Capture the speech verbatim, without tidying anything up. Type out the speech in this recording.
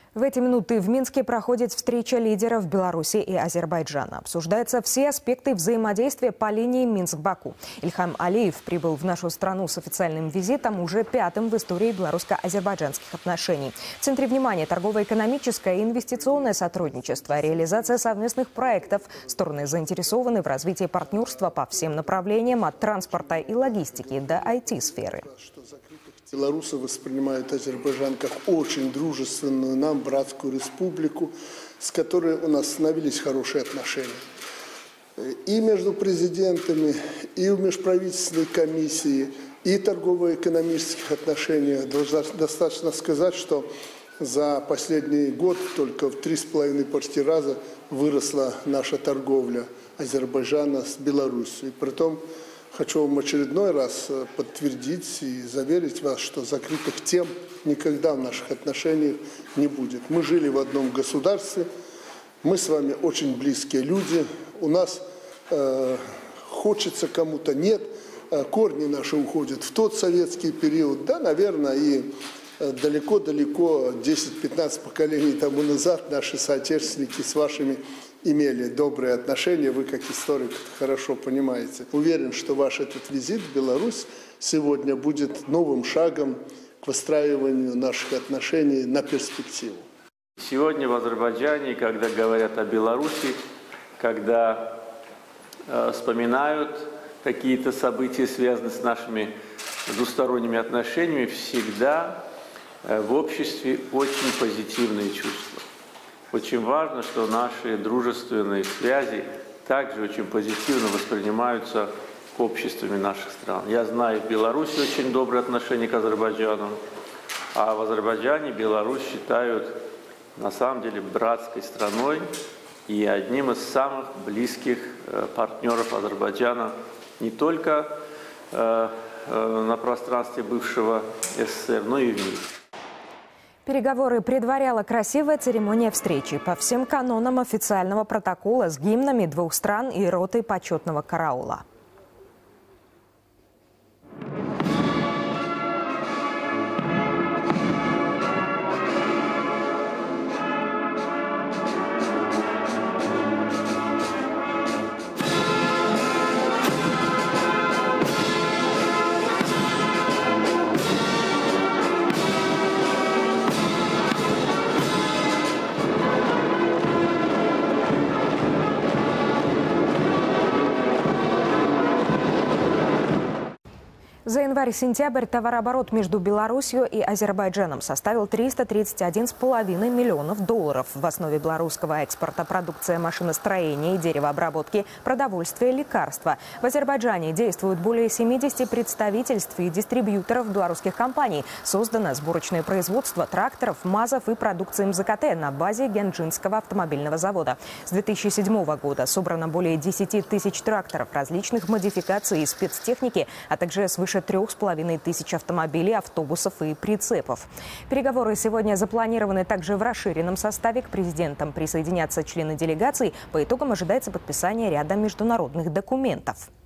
В эти минуты в Минске проходит встреча лидеров Беларуси и Азербайджана. Обсуждаются все аспекты взаимодействия по линии Минск-Баку. Ильхам Алиев прибыл в нашу страну с официальным визитом, уже пятым в истории белорусско-азербайджанских отношений. В центре внимания торгово-экономическое и инвестиционное сотрудничество, реализация совместных проектов. Стороны заинтересованы в развитии партнерства по всем направлениям, от транспорта и логистики до ай ти-сферы. Белорусы воспринимают Азербайджан как очень дружественную нам братскую республику, с которой у нас установились хорошие отношения. И между президентами, и в межправительственной комиссии, и торгово-экономических отношениях. Достаточно сказать, что за последний год только в три с половиной почти раза выросла наша торговля Азербайджана с Беларусью. И притом хочу вам очередной раз подтвердить и заверить вас, что закрытых тем никогда в наших отношениях не будет. Мы жили в одном государстве, мы с вами очень близкие люди, у нас э, хочется кому-то нет, э, корни наши уходят в тот советский период, да, наверное, и далеко-далеко, десять-пятнадцать поколений тому назад наши соотечественники с вашими имели добрые отношения, вы как историк хорошо понимаете. Уверен, что ваш этот визит в Беларусь сегодня будет новым шагом к выстраиванию наших отношений на перспективу. Сегодня в Азербайджане, когда говорят о Беларуси, когда э, вспоминают какие-то события, связанные с нашими двусторонними отношениями, всегда э, в обществе очень позитивные чувства. Очень важно, что наши дружественные связи также очень позитивно воспринимаются обществами наших стран. Я знаю, в Беларуси очень добрые отношения к Азербайджану, а в Азербайджане Беларусь считают на самом деле братской страной и одним из самых близких партнеров Азербайджана не только на пространстве бывшего СССР, но и в мире. Переговоры предваряла красивая церемония встречи по всем канонам официального протокола с гимнами двух стран и ротой почетного караула. За январь-сентябрь товарооборот между Беларусью и Азербайджаном составил триста тридцать один с половиной миллионов долларов. В основе белорусского экспорта продукция машиностроения и деревообработки, продовольствие, лекарства. В Азербайджане действуют более семидесяти представительств и дистрибьюторов белорусских компаний. Создано сборочное производство тракторов, МАЗов и продукции эм зэ ка тэ на базе Гянджинского автомобильного завода. С две тысячи седьмого года собрано более десяти тысяч тракторов различных модификаций и спецтехники, а также свыше трех с половиной тысяч автомобилей, автобусов и прицепов. Переговоры сегодня запланированы также в расширенном составе. К президентам присоединятся члены делегаций. По итогам ожидается подписание ряда международных документов.